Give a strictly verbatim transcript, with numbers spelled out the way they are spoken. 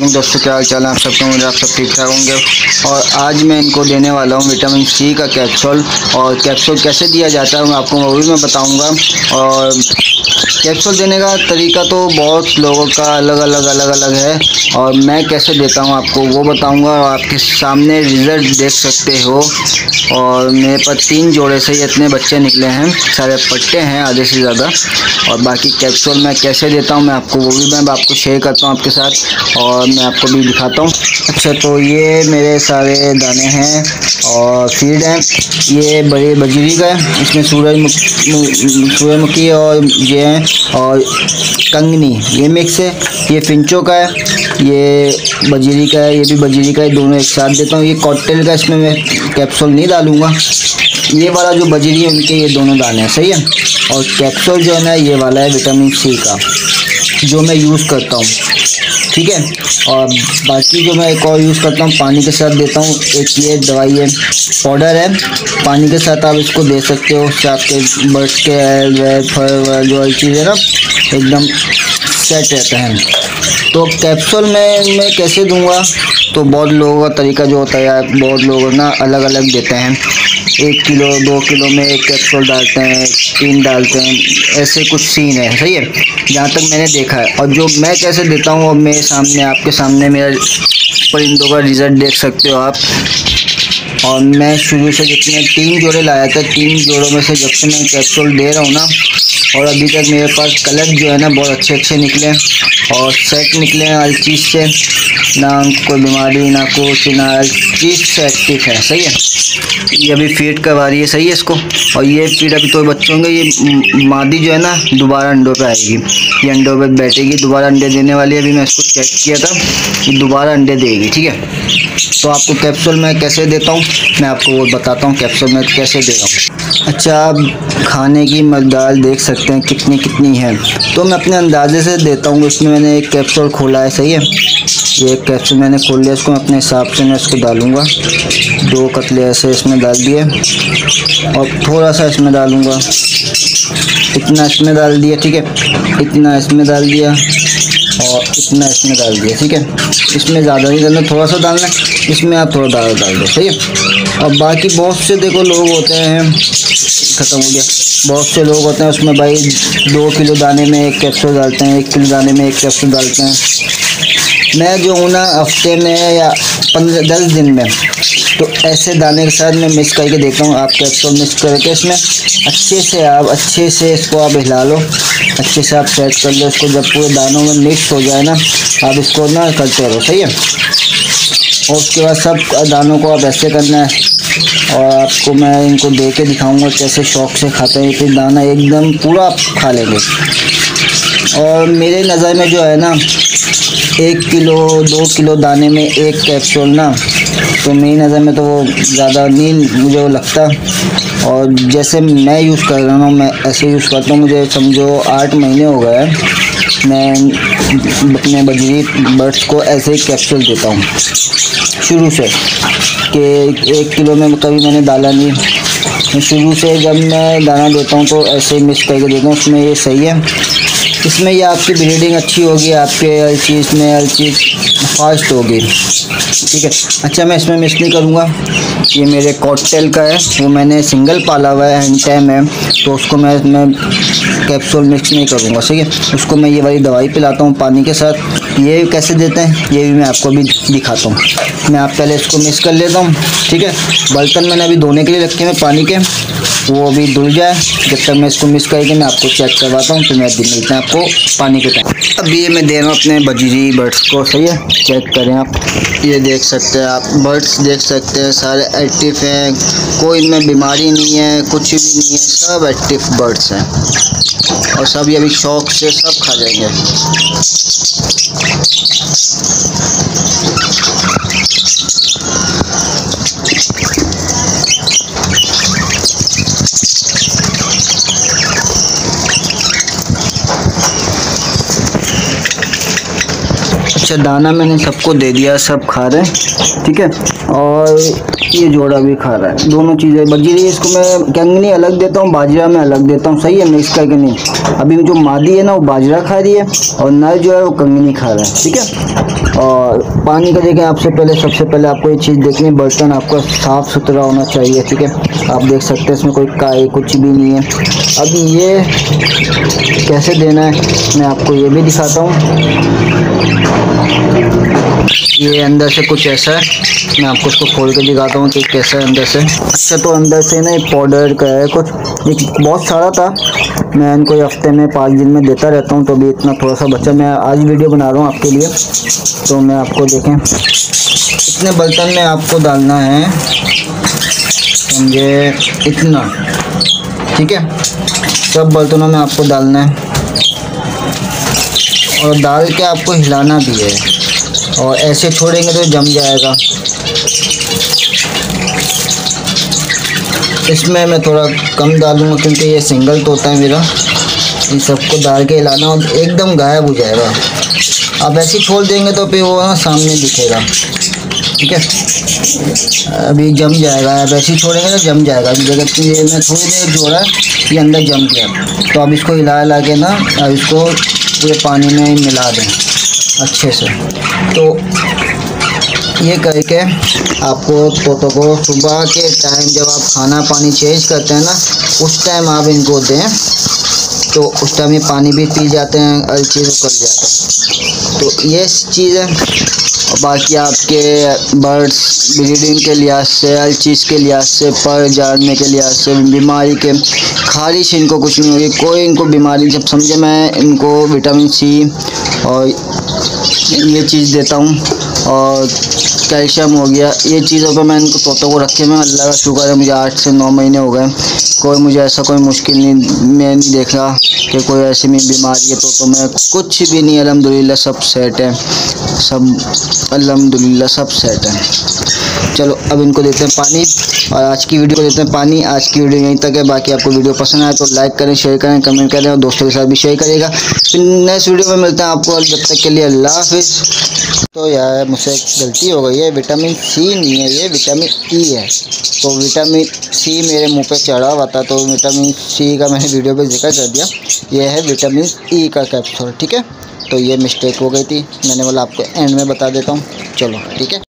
Morning दोस्तों, क्या हाल चाल है आप सबका। मुझे आप सब ठीक ठाक होंगे। और आज मैं इनको देने वाला हूँ विटामिन सी का कैप्सूल। और कैप्सूल कैसे दिया जाता है मैं आपको वो भी मैं बताऊँगा। और कैप्सूल देने का तरीका तो बहुत लोगों का अलग अलग अलग अलग है, और मैं कैसे देता हूँ आपको वो बताऊँगा। और आपके सामने रिज़ल्ट देख सकते हो। और मेरे पास तीन जोड़े से इतने बच्चे निकले हैं, सारे पट्टे हैं आधे से ज़्यादा। और बाकी कैप्सूल मैं कैसे देता हूँ मैं आपको वो भी मैं आपको शेयर करता हूँ आपके साथ, और मैं आपको भी दिखाता हूँ। अच्छा, तो ये मेरे सारे दाने हैं और फीड हैं। ये बड़े बजरी का है, इसमें सूरजमुखी सूरजमुखी और ये हैं, और कंगनी ये मिक्स है। ये फिंचो का है, ये बजरी का है, ये भी बजरी का है। दोनों एक साथ देता हूँ। ये कॉकटेल का, इसमें मैं कैप्सूल नहीं डालूँगा। ये वाला जो बजरी है उनके ये दोनों दाने हैं, सही है। और कैप्सूल जो है ना ये वाला है विटामिन सी का, जो मैं यूज़ करता हूँ, ठीक है। और बाकी जो मैं एक और यूज़ करता हूँ पानी के साथ देता हूँ। एक ये दवाई है, पाउडर है, पानी के साथ आप इसको दे सकते हो। उससे आपके बर्ड्स के एल फर जो हर चीज़ है ना एकदम सेट रहता है। तो कैप्सूल में मैं कैसे दूंगा, तो बहुत लोगों का तरीका जो होता है यार, बहुत लोग ना अलग अलग देते हैं। एक किलो दो किलो में एक कैप्सूल डालते हैं, तीन डालते हैं, ऐसे कुछ सीन है, सही है, जहाँ तक मैंने देखा है। और जो मैं कैसे देता हूँ, अब मेरे सामने आपके सामने मेरा परिंदों का रिज़ल्ट देख सकते हो आप। और मैं शुरू से जितने तीन जोड़े लाया था, तीन जोड़ों में से जब से मैं कैप्सूल दे रहा हूँ ना, और अभी तक मेरे पास कलर जो है ना बहुत अच्छे अच्छे निकले और सेट निकले हैं हर चीज़ से। ना कोई बीमारी ना कुछ, ना हर चीज़ से एक्टिव है, सही है। ये अभी फीड करवा रही है, सही है इसको। और ये फीड अभी तो बच्चे होंगे, ये मादी जो है ना दोबारा अंडों पे आएगी, ये अंडों पे बैठेगी, दोबारा अंडे देने वाली है। अभी मैं इसको चेक किया था, ये दोबारा अंडे देगी, ठीक है। तो आपको कैप्सूल मैं कैसे देता हूँ मैं आपको वो बताता हूँ, कैप्सूल मैं कैसे दे रहा हूँ। अच्छा, आप खाने की मकदार देख सकते हैं कितनी कितनी है, तो मैं अपने अंदाजे से देता हूँ। इसमें मैंने एक कैप्सूल खोला है, सही है। ये एक कैप्सूल मैंने खोल लिया, इसको अपने हिसाब से मैं इसको डालूँगा। दो कतले ऐसे इसमें डाल दिए, और थोड़ा सा इसमें डालूँगा, इतना इसमें डाल दिया, ठीक है। इतना इसमें डाल दिया और इतना इसमें डाल दिया, ठीक है। इसमें ज़्यादा नहीं डालना, थोड़ा सा डालना है, इसमें आप थोड़ा ज़्यादा डाल दो, सही है। और बाकी बहुत से देखो लोग होते हैं, ख़त्म हो गया, बहुत से लोग होते हैं उसमें भाई दो किलो दाने में एक कैप्सूल डालते हैं, एक किलो दाने में एक कैप्सूल डालते हैं। मैं जो हूँ ना हफ्ते में या पंद्रह दस दिन में तो ऐसे दाने के साथ मैं मिक्स करके देता हूँ। आप कैप्सूल मिक्स करके इसमें अच्छे से आप अच्छे से इसको आप हिला लो, अच्छे से आप सेट कर लो इसको। जब पूरे दानों में मिक्स हो जाए ना, आप इसको ना करते रहो, सही है। और उसके बाद सब दानों को आप ऐसे करना है, और आपको मैं इनको दे के दिखाऊँगा कैसे शौक से खाते हैं। फिर दाना एकदम पूरा आप खा लेंगे। और मेरे नज़र में जो है ना, एक किलो दो किलो दाने में एक कैप्सूल ना, तो मेरी नज़र में तो वो ज़्यादा नहीं मुझे वो लगता। और जैसे मैं यूज़ कर रहा हूँ, मैं ऐसे यूज़ करता हूँ। मुझे समझो आठ महीने हो गए मैं अपने बजरी बर्ड्स को ऐसे ही कैप्सूल देता हूँ शुरू से, कि एक किलो में कभी मैंने डाला नहीं। शुरू से जब मैं दाना देता हूँ तो ऐसे ही मिक्स करके देता हूँ। उसमें ये सही है, इसमें ये आपकी ब्रीडिंग अच्छी होगी, आपके हर चीज़ में हर चीज़ फास्ट होगी, ठीक है। अच्छा, मैं इसमें मिक्स नहीं करूँगा। ये मेरे कॉकटेल का है, वो मैंने सिंगल पाला हुआ है, हैंड टाइम है, तो उसको मैं मैं कैप्सूल मिक्स नहीं करूँगा, ठीक है। उसको मैं ये वाली दवाई पिलाता हूँ पानी के साथ। ये कैसे देते हैं ये भी मैं आपको भी दिखाता हूँ। मैं आप पहले इसको मिक्स कर लेता हूँ, ठीक है। बर्तन मैंने अभी धोने के लिए रखे हैं पानी के, वो अभी धुल जाए। जब तक मैं इसको मिक्स करके मैं आपको चेक करवाता हूँ, तो मैं अभी मिलते हैं आपको पानी के टाइम। अभी ये मैं दे रहा हूँ अपने बजरी बर्ड्स को, सही है। चेक करें आप, ये देख सकते हैं आप, बर्ड्स देख सकते हैं सारे एक्टिव हैं, कोई इनमें बीमारी नहीं है, कुछ भी नहीं है, सब एक्टिव बर्ड्स हैं। और सब ये अभी शौक से सब खा जाएंगे। अच्छा, दाना मैंने सबको दे दिया, सब खा रहे हैं, ठीक है। और ये जोड़ा भी खा रहा है, दोनों चीज़ें बजीरी। इसको मैं कंगनी अलग देता हूँ, बाजरा में अलग देता हूँ, सही है, मिक्स करके नहीं। अभी जो मादी है ना वो बाजरा खा रही है और नर जो है वो कंगनी खा रहा है, ठीक है। और पानी का देखें, आपसे पहले सबसे पहले आपको ये चीज़ देखनी, बर्तन आपका साफ़ सुथरा होना चाहिए, ठीक है। आप देख सकते हैं इसमें कोई काई कुछ भी नहीं है। अब ये कैसे देना है मैं आपको ये भी दिखाता हूँ। ये अंदर से कुछ ऐसा है, मैं आपको उसको खोल के दिखाता हूँ कि कैसा है अंदर से। अच्छा, तो अंदर से ना पाउडर का है कुछ, एक बहुत सारा था, मैं इनको हफ्ते में पाँच दिन में देता रहता हूँ, तो अभी इतना थोड़ा सा बच्चा, मैं आज वीडियो बना रहा हूँ आपके लिए। तो मैं आपको देखें, इतने बर्तन में आपको डालना है, समझे, इतना, ठीक है। सब बर्तनों में आपको डालना है और डाल के आपको हिलाना भी है, और ऐसे छोड़ेंगे तो जम जाएगा। इसमें मैं थोड़ा कम डालूँगा क्योंकि ये सिंगल तोता है मेरा। इन सबको डाल के हिलाना और एकदम गायब हो जाएगा। आप ऐसे ही छोड़ देंगे तो फिर वो ना सामने दिखेगा, ठीक है। अभी जम जाएगा, आप ऐसे ही छोड़ेंगे तो जम जाएगा। जगह ये मैं थोड़ी देर जोड़ा, ये अंदर जम गया। तो अब इसको हिला हिला के ना, अब इसको पूरे पानी में मिला दें अच्छे से। तो ये करके आपको तोतों को सुबह के टाइम जब आप खाना पानी चेंज करते हैं ना, उस टाइम आप इनको दें, तो उस टाइम ये पानी भी पी जाते हैं, हर चीज़ कर जाते हैं। तो ये चीज़ है। और बाकी आपके बर्ड्स ब्रीडिंग के लिहाज से, हर चीज़ के लिहाज से, पर जानने के लिहाज से, बीमारी के, खारिश इनको कुछ नहीं होगी, कोई इनको बीमारी। जब समझे मैं इनको विटामिन सी और ये चीज़ देता हूँ, और कैल्शियम हो गया, ये चीज़ों पे मैं इनको तोतों को रखे मैं, अल्लाह का शुक्र है, मुझे आठ से नौ महीने हो गए, कोई मुझे ऐसा कोई मुश्किल नहीं, मैं नहीं देखा कि कोई ऐसी में बीमारी है तोतों में, कुछ भी नहीं। अल्हम्दुलिल्लाह सब सेट है, सब अल्हम्दुलिल्लाह सब सेट है। चलो अब इनको देते हैं पानी, और आज की वीडियो को देते हैं पानी। आज की वीडियो यहीं तक है। बाकी आपको वीडियो पसंद आए तो लाइक करें, शेयर करें, कमेंट करें, और दोस्तों के साथ भी शेयर करिएगा। फिर नेक्स्ट वीडियो में मिलते हैं आपको, जब तक के लिए अल्लाह हाफिज़। तो यार मुझसे गलती हो गई है, विटामिन सी नहीं है, ये विटामिन ई है। तो विटामिन सी मेरे मुंह पे चढ़ा हुआ था, तो विटामिन सी का मैंने वीडियो पे जिक्र कर दिया। ये है विटामिन ई का कैप्सूल, ठीक है। तो ये मिस्टेक हो गई थी, मैंने बोला आपको एंड में बता देता हूँ। चलो ठीक है।